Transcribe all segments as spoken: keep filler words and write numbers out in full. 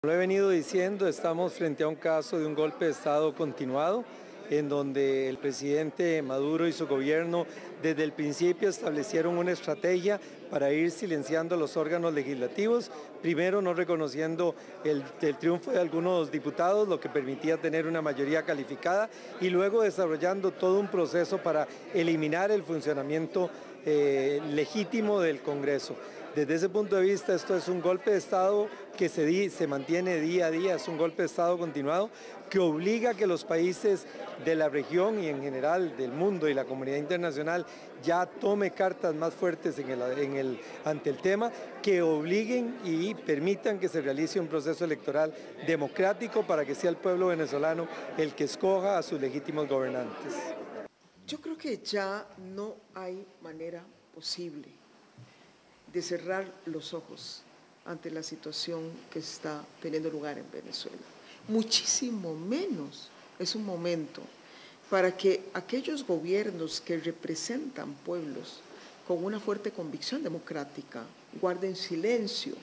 Lo he venido diciendo, estamos frente a un caso de un golpe de Estado continuado, en donde el presidente Maduro y su gobierno desde el principio establecieron una estrategia para ir silenciando los órganos legislativos, primero no reconociendo el, el triunfo de algunos diputados, lo que permitía tener una mayoría calificada, y luego desarrollando todo un proceso para eliminar el funcionamiento eh, legítimo del Congreso. Desde ese punto de vista, esto es un golpe de Estado que se, di, se mantiene día a día, es un golpe de Estado continuado que obliga a que los países de la región y en general del mundo y la comunidad internacional ya tome cartas más fuertes en el, en el, ante el tema, que obliguen y permitan que se realice un proceso electoral democrático para que sea el pueblo venezolano el que escoja a sus legítimos gobernantes. Yo creo que ya no hay manera posible de cerrar los ojos ante la situación que está teniendo lugar en Venezuela. Muchísimo menos es un momento para que aquellos gobiernos que representan pueblos con una fuerte convicción democrática guarden silencio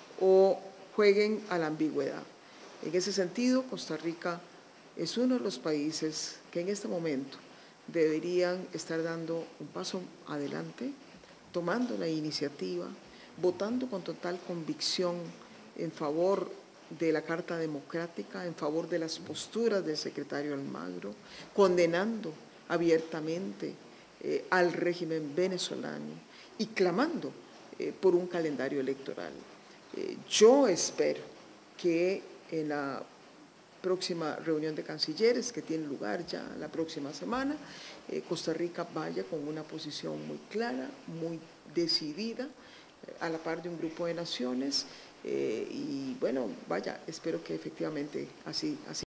o jueguen a la ambigüedad. En ese sentido, Costa Rica es uno de los países que en este momento deberían estar dando un paso adelante, tomando la iniciativa, votando con total convicción en favor de la Carta Democrática, en favor de las posturas del secretario Almagro, condenando abiertamente eh, al régimen venezolano y clamando eh, por un calendario electoral. Eh, yo espero que en la próxima reunión de cancilleres que tiene lugar ya la próxima semana, eh, Costa Rica vaya con una posición muy clara, muy decidida, eh, a la par de un grupo de naciones, eh, y bueno, vaya, espero que efectivamente así, así